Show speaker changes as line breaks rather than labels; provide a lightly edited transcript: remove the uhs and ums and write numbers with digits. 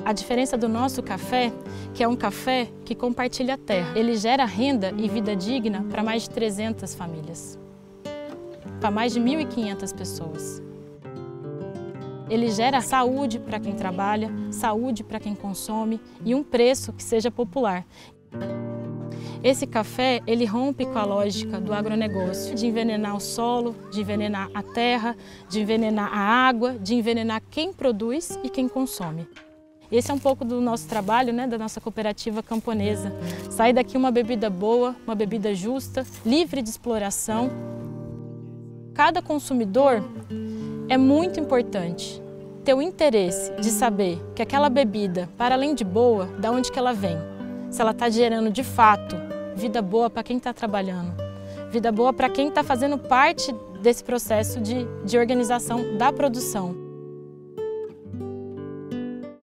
A diferença do nosso café, que é um café que compartilha a terra. Ele gera renda e vida digna para mais de 300 famílias, para mais de 1.500 pessoas. Ele gera saúde para quem trabalha, saúde para quem consome e um preço que seja popular. Esse café, ele rompe com a lógica do agronegócio, de envenenar o solo, de envenenar a terra, de envenenar a água, de envenenar quem produz e quem consome. Esse é um pouco do nosso trabalho, né, da nossa cooperativa camponesa. Sair daqui uma bebida boa, uma bebida justa, livre de exploração. Cada consumidor é muito importante ter o interesse de saber que aquela bebida, para além de boa, de onde que ela vem. Se ela está gerando de fato vida boa para quem está trabalhando, vida boa para quem está fazendo parte desse processo de organização da produção.